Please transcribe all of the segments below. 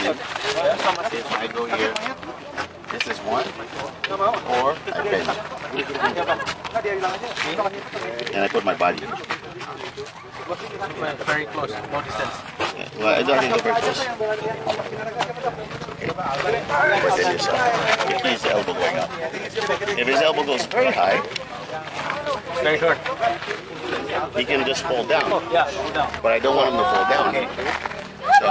determine if I go here, this is one, or I bend. And I put my body. Very close, no distance. Well, I don't think very close. But then yourself. If his elbow going up. If his elbow goes very high, Very short. he can just fall down. Yeah, go down. But I don't want him to fall down. So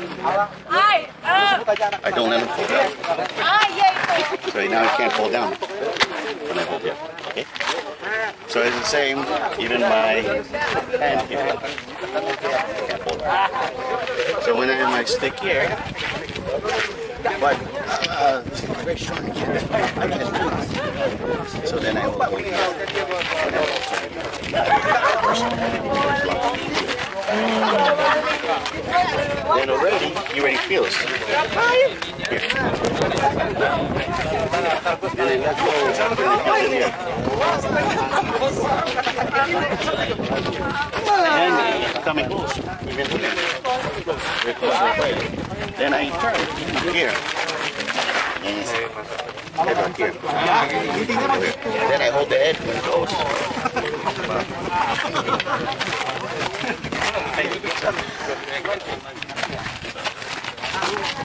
I don't let him fall down. So now he can't fall down when I hold here. Okay? So it's the same, even my hand here. I can't fall down. So when I have my stick here, but this is very strong. I can't do it. So then I will hold here. Then already, he already feels. Here. And then let go. And coming close. Even to them. Very close to the plate. Then I turn here. And head back here. And then I hold the head when it goes.